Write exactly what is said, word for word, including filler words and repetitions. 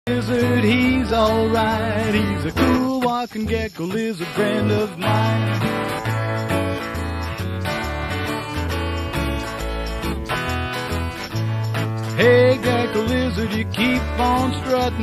Lizard, he's alright. He's a cool walking gecko lizard friend of mine. Hey, gecko lizard, you keep on strutting.